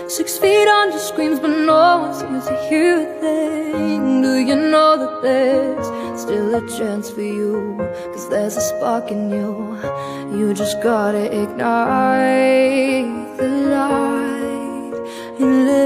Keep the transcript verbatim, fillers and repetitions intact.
Six feet under screams, but no one seems to hear a thing. Do you know that there's still a chance for you? Cause there's a spark in you. You just gotta ignite the light and let